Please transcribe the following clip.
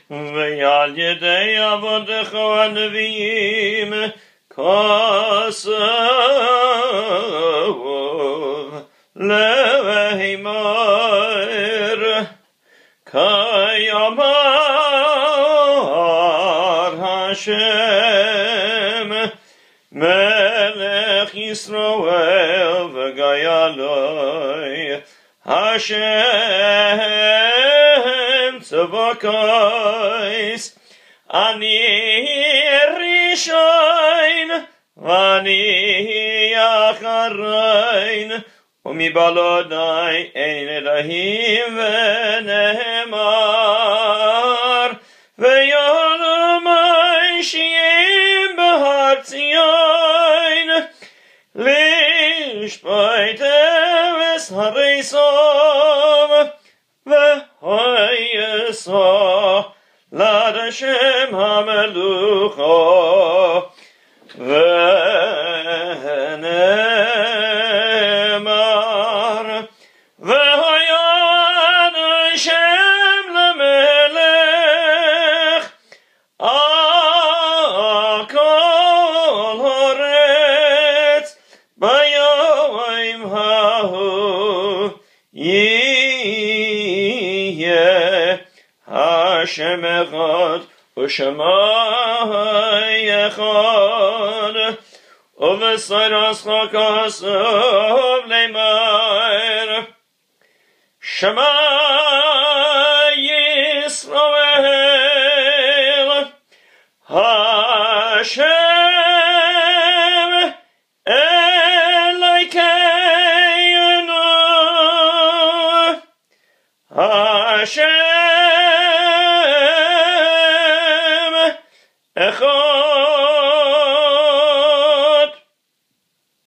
ועל ידי עבודך הנביאים כסוף לאמור כיאמר השם מלך ישראל וגאלוי השם צבקויס אני ראשון ואני אחרון ומבלעדי אין אלוהים ונאמר ויאמר שיים בהר ציון לשפוט אבס הריסום והייסו לעד השם המלוכה ונאמר והיין השם למלך על כל הארץ ביום ההוא יהיה השם אחד ושמאי אחד ובשרסך כסוף לאמור שמע ישראל השם אלוהינו השם אחד